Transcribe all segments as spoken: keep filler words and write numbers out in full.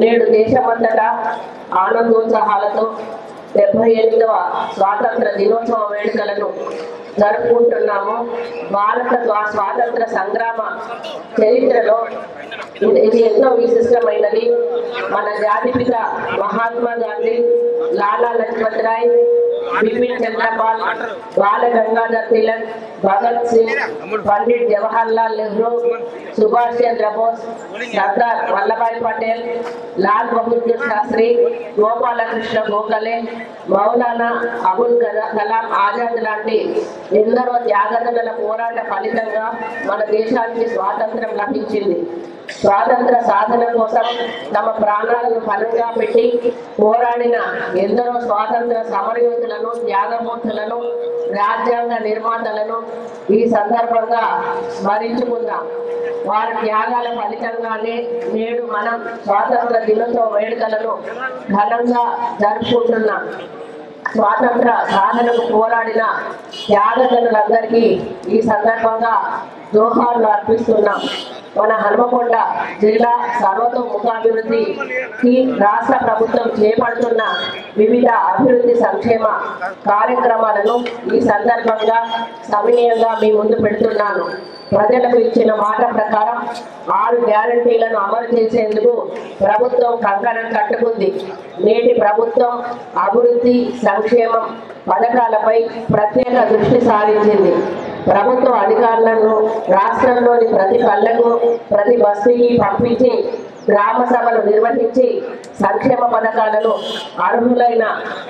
నేడు దేశమంతటా ఆనందోత్సాహాలతో డెబ్బై ఎనిమిదవ స్వాతంత్ర దినోత్సవ వేడుకలను జరుపుకుంటున్నాము. భారత స్వాతంత్ర సంగ్రామ చరిత్రలో ఇది ఎంతో విశిష్టమైనది. మన జాతిపిత మహాత్మా గాంధీ, లాలా లజపత్ రాయ్, బిపిన్ చంద్రపాల్, బాల గంగాధర్ తిలక్, భగత్ సింగ్, పండిట్ జవహర్ లాల్ నెహ్రూ, సుభాష్ చంద్ర బోస్, సర్దార్ వల్లభాయ్ పటేల్, లాల్ బహదూర్ శాస్త్రి, గోపాలకృష్ణ గోఖలే, మౌలానా అబుల్ కలాం ఆజాద్ లాంటి ఎందరో త్యాగదనుల పోరాట ఫలితంగా మన దేశానికి స్వాతంత్రం లభించింది. స్వాతంత్ర సాధన కోసం తమ ప్రాణాలను ఫలంగా పెట్టి పోరాడిన ఎందరో స్వాతంత్ర సమరయోధులను, త్యాగమూర్తులను, రాజ్యాంగ నిర్మాతలను ఈ సందర్భంగా స్మరించుకుందాం. వారి త్యాగాల ఫలితంగానే నేడు మనం స్వాతంత్ర దినోత్సవ వేడుకలను ఘనంగా జరుపుకుంటున్నాం. స్వాతంత్ర సాధనకు పోరాడిన త్యాగదనులందరికీ ఈ సందర్భంగా జోహార్లు అర్పిస్తున్నాం. మన హనుమకొండ జిల్లా సర్వతోముఖాభివృద్ధికి రాష్ట్ర ప్రభుత్వం చేపడుతున్న వివిధ అభివృద్ధి సంక్షేమ కార్యక్రమాలను ఈ సందర్భంగా సవినయంగా మీ ముందు పెడుతున్నాను. ప్రజలకు ఇచ్చిన మాట ప్రకారం ఆరు గ్యారంటీలను అమలు చేసేందుకు ప్రభుత్వం కంకణం కట్టుకుంది. నేటి ప్రభుత్వం అభివృద్ధి సంక్షేమం పథకాలపై ప్రత్యేక దృష్టి సారించింది. ప్రభుత్వ అధికారులను రాష్ట్రంలోని ప్రతి పల్లెకు, ప్రతి బస్తీకి పంపించి గ్రామ సభలు నిర్వహించి సంక్షేమ పథకాలను అర్హులైన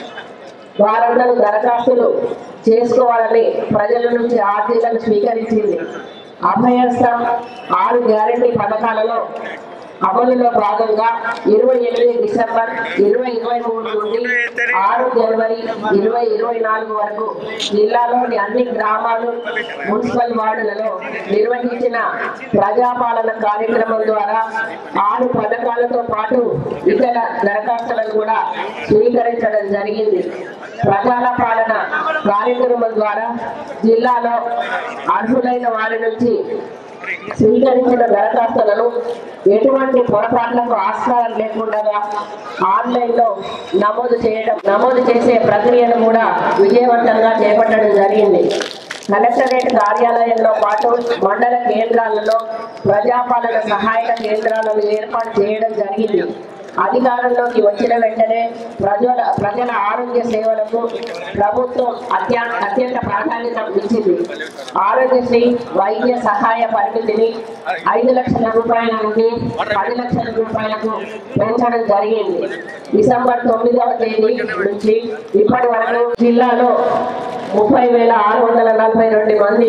వారందరూ దరఖాస్తులు చేసుకోవాలని ప్రజల నుంచి ఆర్జీలను స్వీకరించింది. అభయస్థం ఆరు గ్యారంటీ పథకాలలో అమలులో భాగంగా ఇరవై ఎనిమిది డిసెంబర్ ఇరవై ఇరవై మూడు నుండి ఆరు జనవరి ఇరవై ఇరవై నాలుగు వరకు జిల్లాలోని అన్ని గ్రామాలు, మున్సిపల్ వార్డులలో నిర్వహించిన ప్రజాపాలన కార్యక్రమం ద్వారా ఆరు పథకాలతో పాటు ఇతర దరఖాస్తులను కూడా స్వీకరించడం జరిగింది. ప్రజల పాలన కార్యక్రమం ద్వారా జిల్లాలో అర్హులైన వారి నుంచి స్వీకరించిన దరఖాస్తులను ఎటువంటి పొరపాట్లకు ఆస్కారం లేకుండా ఆన్లైన్ లో నమోదు చేయడం నమోదు చేసే ప్రక్రియను కూడా విజయవంతంగా చేపట్టడం జరిగింది. కలెక్టరేట్ కార్యాలయంలో పాటు మండల కేంద్రాలలో ప్రజాపాలన సహాయక కేంద్రాలను ఏర్పాటు చేయడం జరిగింది. అధికారంలోకి వచ్చిన వెంటనే ప్రజల ప్రజల ఆరోగ్య సేవలకు ప్రభుత్వం అత్యంత అత్యంత ప్రాధాన్యత ఇచ్చింది. ఆరోగ్యశ్రీ వైద్య సహాయ పరిమితిని ఐదు లక్షల రూపాయల నుండి పది లక్షల రూపాయలకు పెంచడం జరిగింది. డిసెంబర్ తొమ్మిదవ తేదీ నుంచి ఇప్పటి వరకు జిల్లాలో ముప్పై వేల ఆరు వందల నలభై రెండు మంది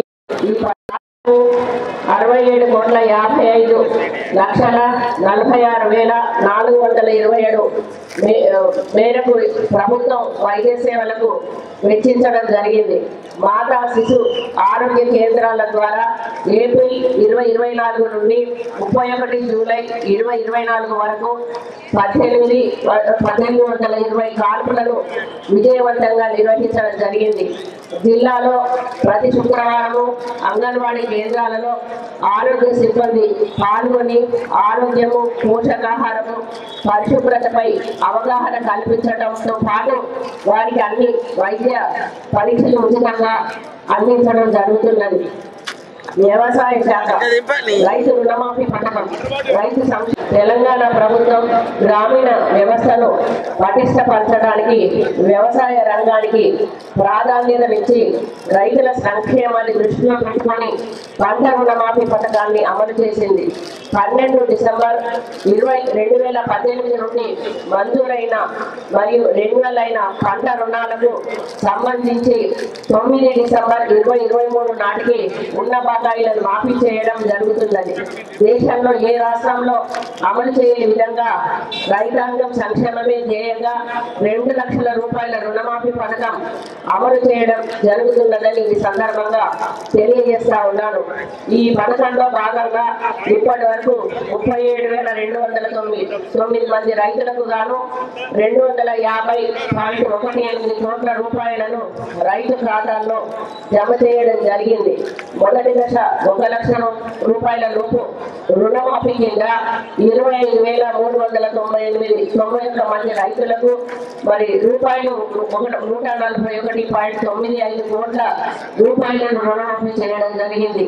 అరవై ఏడు కోట్ల యాభై ఐదు లక్షల నలభై ఆరు వేల నాలుగు వందల ఇరవై ఏడు మేరకు ప్రభుత్వం వైద్య సేవలకు వెచ్చించడం జరిగింది. మాతా శిశు ఆరోగ్య కేంద్రాల ద్వారా ఏప్రిల్ ఇరవై ఇరవై నాలుగు నుండి ముప్పై ఒకటి జూలై ఇరవై ఇరవై నాలుగు వరకు పద్దెనిమిది పద్దెనిమిది వందల ఇరవై కాల్పులను విజయవంతంగా నిర్వహించడం జరిగింది. జిల్లాలో ప్రతి శుక్రవారము అంగన్వాడీ కేంద్రాలలో ఆరోగ్య సిబ్బంది పాల్గొని ఆరోగ్యము, పోషకాహారము, పరిశుభ్రతపై అవగాహన కల్పించడంతో పాటు వారికి అన్ని వైద్య పరీక్షలు ఉచితంగా అందించడం జరుగుతున్నది. వ్యవసాయ శాఖ రైతు రుణమాఫీ పథకం రైతు తెలంగాణ ప్రభుత్వం గ్రామీణ వ్యవస్థను పటిష్టపరచడానికి వ్యవసాయ రంగానికి ప్రాధాన్యతనిచ్చి రైతుల సంక్షేమాన్ని దృష్టిలో పెట్టుకొని పంట రుణమాఫీ పథకాన్ని అమలు చేసింది. పన్నెండు డిసెంబర్ ఇరవై రెండు వేల పద్దెనిమిది నుండి మంజూరైన మరియు రెన్యువల్ అయిన పంట రుణాలకు సంబంధించి తొమ్మిది డిసెంబర్ ఇరవై ఇరవై మూడు నాటికి ఉన్న బకాయిలను మాఫీ చేయడం జరుగుతున్నది. దేశంలో ఏ రాష్ట్రంలో అమలు చేయని విధంగా రైతాంగం సంక్షేమమే ధ్యేయంగా రెండు లక్షల రూపాయల రుణమాఫీ పథకం అమలు చేయడం జరుగుతున్నదని ఈ సందర్భంగా తెలియజేస్తా ఉన్నాను. ఈ పథకంలో భాగంగా ఇప్పటి వరకు వరకు ముప్పై ఏడు వేల రెండు వందల తొమ్మిది తొమ్మిది మంది రైతులకు గాను రెండు వందల యాభై పాయింట్ ఒకటి ఎనిమిది కోట్ల రూపాయలను రైతు ఖాతాల్లో జమ చేయడం జరిగింది. మొదటి దశ ఒక లక్ష రూపాయల లోపు రుణమాఫీ కింద ఇరవై ఐదు వేల మూడు వందల తొంభై ఎనిమిది తొంభై ఒక్క మంది రైతులకు మరి రూపాయలు నూట నలభై ఒకటి పాయింట్ తొమ్మిది ఐదు కోట్ల రూపాయలను రుణమాఫీ చేయడం జరిగింది.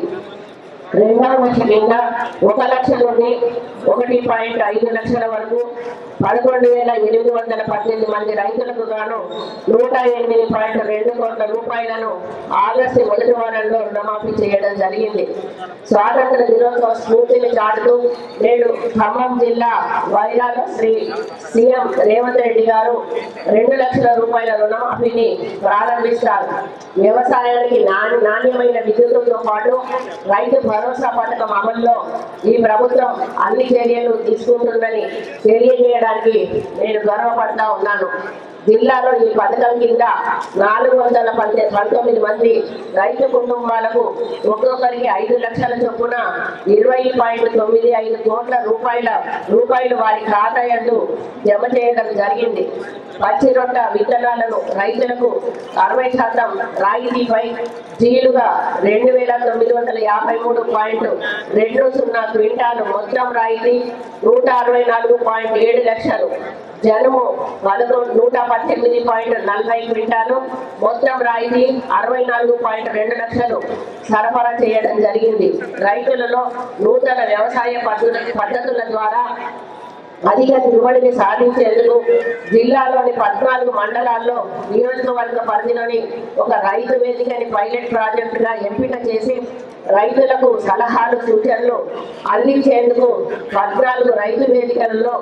రెండవ దశ కింద ఒక లక్ష నుండి ఒకటి పాయింట్ ఐదు లక్షల వరకు పదకొండు వేల ఎనిమిది వందల పద్దెనిమిది మంది రైతులకు గాను నూట ఎనిమిది పాయింట్ రెండు కోట్ల రూపాయలను ఆగస్టు మొదటి వారంలో రుణమాఫీ చేయడం జరిగింది. స్వాతంత్ర దినోత్సవ స్ఫూర్తిని చాటుతూ నేడు ఖమ్మం జిల్లా వైరాలో శ్రీ సీఎం రేవంత్ రెడ్డి గారు రెండు లక్షల రూపాయల రుణమాఫీని ప్రారంభిస్తారు. వ్యవసాయానికి నాణ్యమైన విద్యుత్తుతో పాటు రైతు భరోసా పథకం అమల్లో ఈ ప్రభుత్వం అన్ని చర్యలు తీసుకుంటుందని తెలియజేయడానికి నేను గర్వపడతా ఉన్నాను. జిల్లాలో ఈ పథకం కింద నాలుగు వందల పంతొమ్మిది మంది రైతు కుటుంబాలకు ఒక్కొక్కరికి ఐదు లక్షల చొప్పున ఇరవై పాయింట్ తొమ్మిది ఐదు కోట్ల రూపాయల రూపాయలు వారి ఖాతా యందు జమ చేయడం జరిగింది. పచ్చి రొట్ట విత్తనాలను రైతులకు అరవై శాతం రాయితీపై జీలుగా రెండు వేల తొమ్మిది వందల యాభై మూడు పాయింట్ రెండు సున్నా క్వింటాలు మొత్తం రాయితీ నూట అరవై నాలుగు పాయింట్ ఏడు లక్షలు, జనుము పదకొండు నూట పద్దెనిమిది పాయింట్ నలభై క్వింటాలు మొత్తం రాయితీ అరవై నాలుగు పాయింట్ రెండు లక్షలు సరఫరా చేయడం జరిగింది. రైతులలో నూతన వ్యవసాయ పద్ధతుల ద్వారా అధిక దిగుబడిని సాధించేందుకు జిల్లాలోని పద్నాలుగు మండలాల్లో నియోజకవర్గ పరిధిలోని ఒక రైతు వేదికని పైలట్ ప్రాజెక్టుగా ఎంపిక చేసి రైతులకు సలహాలు సూచనలు అందించేందుకు పద్నాలుగు రైతు వేదికలలో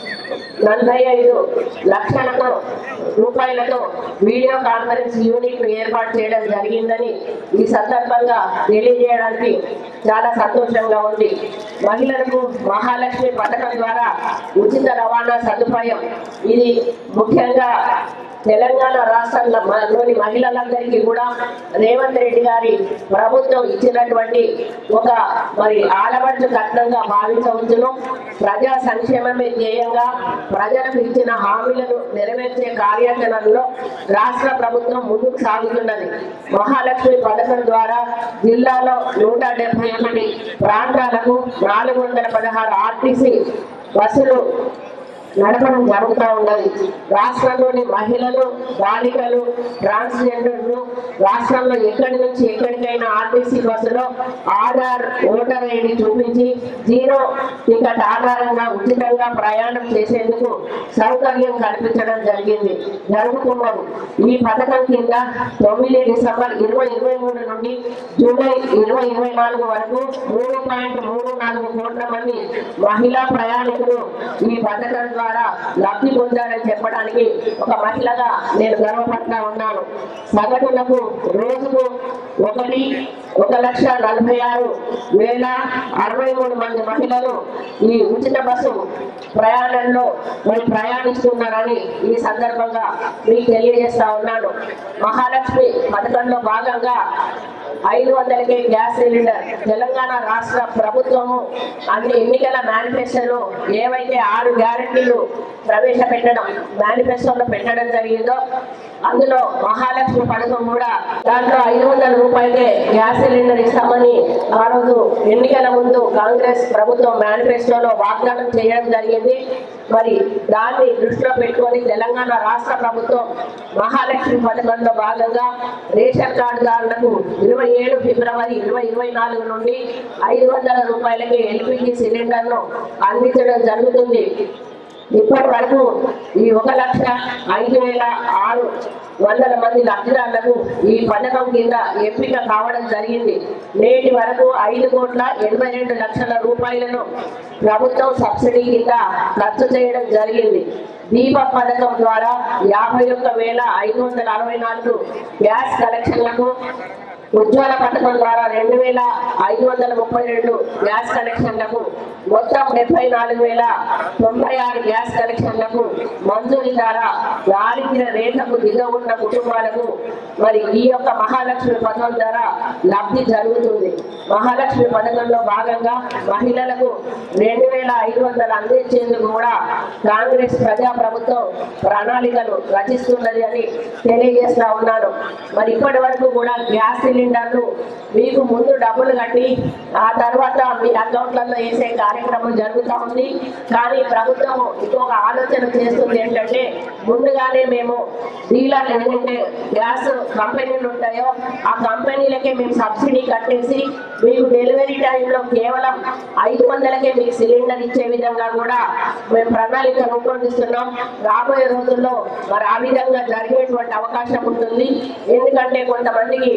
నలభై ఐదు లక్షలతో రూపాయలతో వీడియో కాన్ఫరెన్స్ యూనిట్ ఏర్పాటు చేయడం జరిగిందని ఈ సందర్భంగా తెలియజేయడానికి చాలా సంతోషంగా ఉంది. మహిళలకు మహాలక్ష్మి పథకం ద్వారా ఉచిత రవాణా సదుపాయం, ఇది ముఖ్యంగా తెలంగాణ రాష్ట్రంలోని మహిళలందరికీ కూడా రేవంత్ రెడ్డి గారి ప్రభుత్వం ఇచ్చినటువంటి ఒక మరి ఆడబడుచు కట్నంగా భావించవచ్చును. ప్రజా సంక్షేమమే ధ్యేయంగా ప్రజలకు ఇచ్చిన హామీలను నెరవేర్చే కార్యాచరణలో రాష్ట్ర ప్రభుత్వం ముందుకు సాగుతున్నది. మహాలక్ష్మి పథకం ద్వారా జిల్లాలో నూట డెబ్బై ఒకటి ప్రాంతాలకు నాలుగు వందల పదహారు ఆర్టీసీ బస్సులు నడపడం జరుగుతూ ఉన్నది. రాష్ట్రంలోని మహిళలు, బాలికలు, ట్రాన్స్జెండర్లు రాష్ట్రంలో ఎక్కడి నుంచి ఎక్కడికైనా ఆర్టీసీ బస్సులో ఆధార్, ఓటర్ ఐడి చూపించి జీరో టికెట్ ఆధారంగా ఉచితంగా ప్రయాణం చేసేందుకు సౌకర్యం కల్పించడం జరిగింది జరుగుతున్నది. ఈ పథకం కింద తొమ్మిది డిసెంబర్ ఇరవై ఇరవై మూడు నుండి జూలై ఇరవై ఇరవై నాలుగు వరకు మూడు పాయింట్ మూడు నాలుగు కోట్ల మంది మహిళా ప్రయాణికులు ఈ పథకం ద్వారా లబ్ధి పొందారని చెప్పడానికి ఒక మహిళగా నేను గర్వపడతా ఉన్నాను. సగటులకు రోజుకు ఒకటి ఒక లక్ష నలభై ఆరు వేల అరవై మూడు మంది మహిళలు ఈ ఉచిత బస్సు ప్రయాణంలో మరి ప్రయాణిస్తున్నారని ఈ సందర్భంగా మీకు తెలియజేస్తా ఉన్నాను. మహాలక్ష్మి పథకంలో భాగంగా ఐదు వందలకే గ్యాస్ సిలిండర్ తెలంగాణ రాష్ట్ర ప్రభుత్వము అన్ని ఎన్నికల మేనిఫెస్టోలో ఏవైతే ఆరు గ్యారెంటీలు ప్రవేశపెట్టడం మేనిఫెస్టోలో పెట్టడం జరిగిందో అందులో మహాలక్ష్మి పథకం కూడా దాంట్లో ఐదు వందల రూపాయలకే గ్యాస్ సిలిండర్ ఇస్తామని ఆ రోజు ఎన్నికల ముందు కాంగ్రెస్ ప్రభుత్వం మేనిఫెస్టోలో వాగ్దానం చేయడం జరిగింది. మరి దాన్ని దృష్టిలో పెట్టుకొని తెలంగాణ రాష్ట్ర ప్రభుత్వం మహాలక్ష్మి పథకంలో భాగంగా రేషన్ కార్డుదారులకు ఇరవై ఏడు ఫిబ్రవరి ఇరవై ఇరవై నాలుగు నుండి ఐదు వందల రూపాయలకి ఎల్పిజి సిలిండర్ను అందించడం జరుగుతుంది. ఇప్పటి వరకు ఈ ఒక లక్ష ఐదు వేల ఆరు వందల మంది లబ్ధిదారులకు ఈ పథకం కింద ఎంపిక కావడం జరిగింది. నేటి వరకు ఐదు కోట్ల ఎనభై రెండు లక్షల రూపాయలను ప్రభుత్వం సబ్సిడీ కింద ఖర్చు చేయడం జరిగింది. దీప పథకం ద్వారా యాభై ఒక్క వేల ఐదు వందల అరవై నాలుగు గ్యాస్ కలెక్షన్లకు ఉజ్వల పథకం ద్వారా రెండు వేల ఐదు వందల ముప్పై రెండు గ్యాస్ కనెక్షన్లకు మొత్తం డెబ్బై నాలుగు వేల తొంభై ఆరు గ్యాస్ కనెక్షన్లకు మంజూరీ ద్వారా దారిద్ర్య రేఖకు దిగ ఉన్న కుటుంబాలకు మరి ఈ యొక్క మహాలక్ష్మి పథకం ద్వారా లబ్ధి జరుగుతుంది. మహాలక్ష్మి పథకంలో భాగంగా మహిళలకు రెండు వేల ఐదు వందలు అందించేందుకు కూడా కాంగ్రెస్ ప్రజా ప్రభుత్వం ప్రణాళికలు రచిస్తున్నది అని తెలియజేస్తా ఉన్నాను. మరి ఇప్పటి వరకు కూడా గ్యాస్ సిలిండర్లు మీకు ముందు డబ్బులు కట్టి ఆ తర్వాత మీ అకౌంట్లలో వేసే కార్యక్రమం జరుగుతూ ఉంది. కానీ ప్రభుత్వం ఇంకొక ఆలోచన చేస్తుంది ఏంటంటే ముందుగానే మేము డీలర్లు ఏదైతే గ్యాస్ కంపెనీలు ఉంటాయో ఆ కంపెనీలకే మేము సబ్సిడీ కట్టేసి మీకు డెలివరీ టైంలో కేవలం ఐదు వందలకే మీకు సిలిండర్ ఇచ్చే విధంగా కూడా మేము ప్రణాళిక రూపొందిస్తున్నాం. రాబోయే రోజుల్లో మరి ఆ విధంగా జరిగేటువంటి అవకాశం ఉంటుంది. ఎందుకంటే కొంతమందికి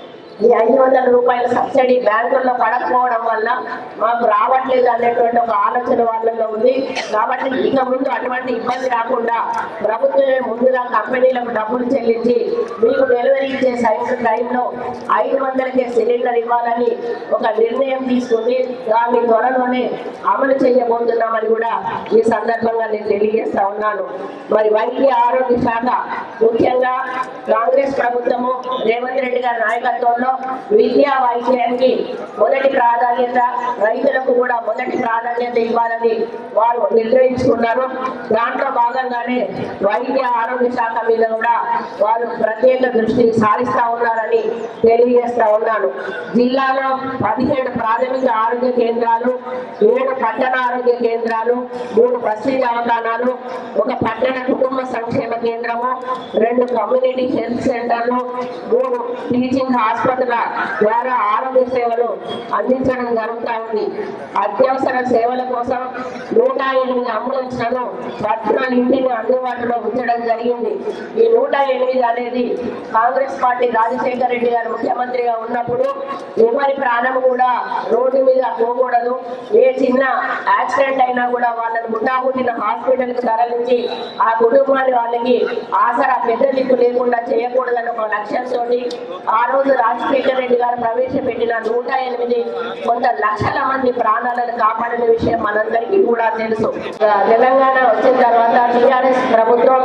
ఈ ఐదు వందల రూపాయల సబ్సిడీ బ్యాంకుల్లో పడకపోవడం వల్ల మాకు రావట్లేదు అనేటువంటి ఒక ఆలోచన వాళ్ళలో ఉంది. కాబట్టి ఇక ముందు అటువంటి ఇబ్బంది రాకుండా ప్రభుత్వమే ముందుగా కంపెనీలకు డబ్బులు చెల్లించి మీకు డెలివరీ ఇచ్చే టైంలో ఐదు వందలకే సిలిండర్ ఇవ్వాలని ఒక నిర్ణయం తీసుకుని దాన్ని త్వరలోనే అమలు చేయబోతున్నామని కూడా ఈ సందర్భంగా నేను తెలియజేస్తా ఉన్నాను. మరి వైద్య ఆరోగ్య శాఖ ముఖ్యంగా కాంగ్రెస్ ప్రభుత్వము రేవంత్ రెడ్డి గారి నాయకత్వంలో విద్యా వైద్యానికి మొదటి ప్రాధాన్యత, రైతులకు కూడా మొదటి ప్రాధాన్యత ఇవ్వాలని వారు నిర్ణయించుకున్నారు. దాంట్లో భాగంగానే వైద్య ఆరోగ్య శాఖ మీద కూడా వారు ప్రత్యేక దృష్టి సారిస్తా ఉన్నారని తెలియజేస్తా ఉన్నాను. జిల్లాలో పదిహేడు ప్రాథమిక ఆరోగ్య కేంద్రాలు, ఏడు పట్టణ ఆరోగ్య కేంద్రాలు, మూడు బస్తీ దవాఖానాలు, ఒక పట్టణ కుటుంబ సంక్షేమ కేంద్రము, రెండు కమ్యూనిటీ హెల్త్ సెంటర్లు, మూడు టీచింగ్ హాస్పిటల్ ద్వారా ఆరోగ్య సేవలు అందించడం జరుగుతూ ఉంది. అత్యవసర సేవల కోసం నూట ఎనిమిది అంబులెన్స్లను పట్టణాలు ఇంటిని అందుబాటులో ఉంచడం జరిగింది. ఈ నూట ఎనిమిది అనేది కాంగ్రెస్ పార్టీ రాజశేఖర రెడ్డి గారు ముఖ్యమంత్రిగా ఉన్నప్పుడు ఎవరి ప్రాణం కూడా రోడ్డు మీద పోకూడదు, ఏ చిన్న యాక్సిడెంట్ అయినా కూడా వాళ్ళని ముఠాముట్టిన హాస్పిటల్కి తరలించి ఆ కుటుంబాన్ని వాళ్ళకి ఆసరా పెద్ద దిక్కు లేకుండా చేయకూడదని ఒక లక్ష్యంతో ఆ రోజు రాజశేఖర రెడ్డి గారు ప్రవేశపెట్టిన నూట ఎనిమిది కొంత లక్షల మంది ప్రాణాలను కాపాడిన విషయం మనందరికీ కూడా తెలుసు. తెలంగాణ వచ్చిన తర్వాత టీఆర్ఎస్ ప్రభుత్వం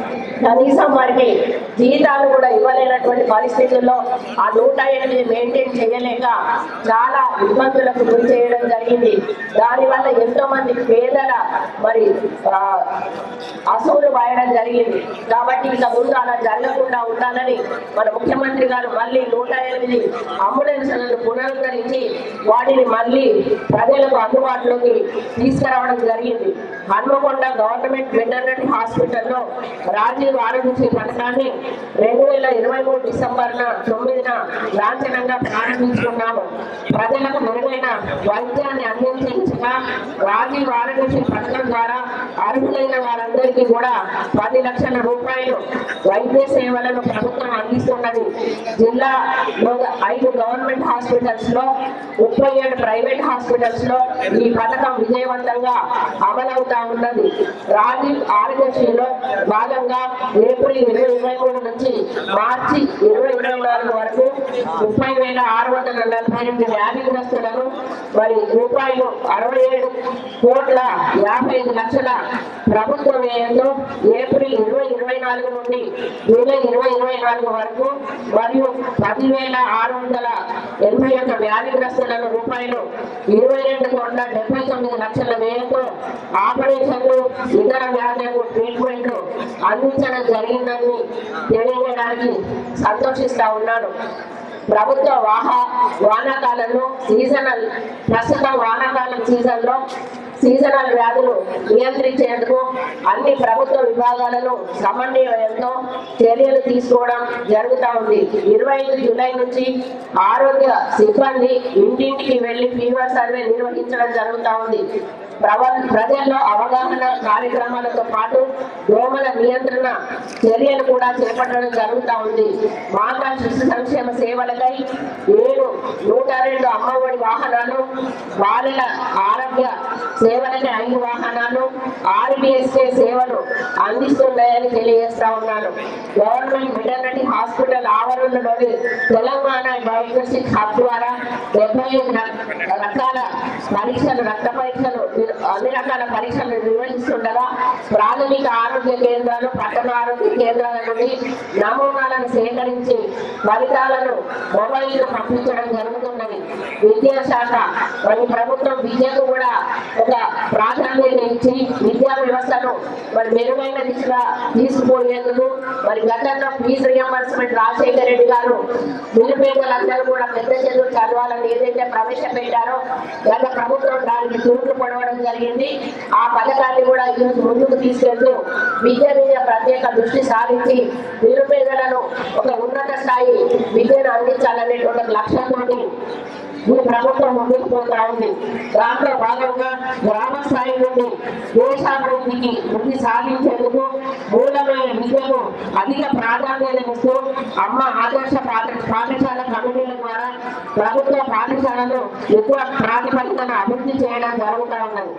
కనీసం వారికి జీతాలు కూడా ఇవ్వలేనటువంటి పరిస్థితుల్లో ఆ నూట ఎనిమిది మెయింటైన్ చేయలేక చాలా ఇబ్బందులకు గురి చేయడం జరిగింది. దానివల్ల ఎంతో మంది పేదల మరి అసూలు వాయడం జరిగింది. కాబట్టి ఇక ముందు అలా జరగకుండా ఉండాలని మన ముఖ్యమంత్రి గారు మళ్ళీ నూట ఎనిమిది అంబులెన్స్లను పునరుద్ధరించి వాటిని మళ్ళీ ప్రజలకు అందుబాటులోకి తీసుకురావడం జరిగింది. హన్మకొండ గవర్నమెంట్ వెటర్నరీ హాస్పిటల్లో రాజీవ్ ఆరోగ్యశ్రీ పథకాన్ని రెండు వేల ఇరవై మూడు డిసెంబర్ తొమ్మిదిన లాంఛనంగా ప్రారంభించుకున్నాము. ప్రజలకు మెరుగైన వైద్యాన్ని అందించగా రాజీవ్ ఆరోగ్యశ్రీ పథకం ద్వారా అర్హులైన వారందరికీ కూడా పది లక్షల రూపాయలు వైద్య సేవలను ప్రభుత్వం అందిస్తున్నది. జిల్లాలో ఐదు గవర్నమెంట్ హాస్పిటల్స్ లో, ముప్పై ఏడు ప్రైవేట్ హాస్పిటల్స్ లో ఈ పథకం విజయవంతంగా అమలవుతా ఉన్నది. రాజీవ్ ఆరోగ్యశ్రీలో భాగంగా ఏప్రిల్ ఇరవై ఇరవై మూడు నుంచి మార్చి ఇరవై ఇరవై నాలుగు వరకు ముప్పై వేల ఆరు వందల నలభై ఎనిమిది వ్యాధిగ్రస్తులను మరి రూపాయలు అరవై ఏడు కోట్ల యాభై ఐదు లక్షల ప్రభుత్వ వ్యయంతో ఏప్రిల్ ఇరవై ఇరవై నాలుగు నుండి జూలై ఇరవై ఇరవై నాలుగు వరకు మరియు పదివేల ఆరు వందల ఎనభై ఒక్క వ్యాధిగ్రస్తులను రూపాయలు ఇరవై రెండు కోట్ల డెబ్బై తొమ్మిది లక్షల వ్యయంతో ఆపరేషన్లు, ఇతర వ్యాధులకు ట్రీట్మెంట్లు అందించడం జరిగిందని తెలియజేయడానికి సంతోషిస్తా ఉన్నాను. ప్రభుత్వ వాహా వానాకాలంలో సీజనల్ ప్రస్తుతం వానాకాలం సీజన్లో సీజనల్ వ్యాధులు నియంత్రించేందుకు అన్ని ప్రభుత్వ విభాగాలను సమన్వయంతో చర్యలు తీసుకోవడం జరుగుతూ ఉంది. ఇరవై ఐదు జూలై నుంచి ఆరోగ్య సిబ్బంది ఇంటింటికి వెళ్లి ఫీవర్ సర్వే నిర్వహించడం జరుగుతూ ఉంది. ప్రజల్లో అవగాహన కార్యక్రమాలతో పాటు దోమల నియంత్రణ చర్యలు కూడా చేపట్టడం జరుగుతూ ఉంది. మాతా శిశు సంక్షేమ సేవలకై ఏడు నూట రెండు అమ్మఒడి వాహనాలు, బాలల ఆరోగ్య సేవలకి ఐదు వాహనాలు ఆర్బిఎస్కే సేవలు అందిస్తున్నాయని తెలియజేస్తా ఉన్నాను. గవర్నమెంట్ వెటర్నరీ హాస్పిటల్ ఆవరణలోని తెలంగాణ డయాగ్నోస్టిక్ హబ్ ద్వారా డెబ్బై ఐదు రకాల పరీక్షలు రక్త పరీక్షలు అన్ని రకాల పరీక్షలు నిర్వహిస్తుండగా ప్రాథమిక ఆరోగ్య కేంద్రాలు పట్టణ ఆరోగ్య కేంద్రాల నుండి నమూనాలను సేకరించి ఫలితాలను మొబైల్ పంపించడం జరుగుతున్నది. విద్యాశాఖ మరి ప్రభుత్వం విద్యకు కూడా ఒక ప్రాధాన్యత ఇచ్చి విద్యా వ్యవస్థను మరి మెరుగైన దిశగా తీసుకుపోయేందుకు మరి గతంలో ఫీజు రియంబర్స్మెంట్ రాజశేఖర రెడ్డి గారు నిరుపేదలందరూ కూడా పెద్ద చదువు చదవాలని ఏదైతే ప్రవేశపెట్టారో గత ప్రభుత్వం దానికి తూట్లు పొడవడం జరిగింది. ఆ పథకాన్ని కూడా ఈరోజు ముందుకు తీసుకెళ్తూ విద్య మీద ప్రత్యేక దృష్టి సారించి నిరుపేదలను ఒక ఉన్నత స్థాయి విద్యను అందించాలనేటువంటి లక్ష్యంతో ఈ ప్రభుత్వం ముందుకు పోతా ఉంది. దాంట్లో భాగంగా గ్రామ స్థాయి నుండి దేశాభివృద్ధికి వృద్ధి సాధించేందుకు మూలమైన విద్యకు అధిక ప్రాధాన్యతనిస్తూ అమ్మ ఆదర్శ పాఠశాల కమిటీల ద్వారా ప్రభుత్వ పాఠశాలను ఎక్కువ ప్రాతిపదికన అభివృద్ధి చేయడం జరుగుతూ ఉన్నది.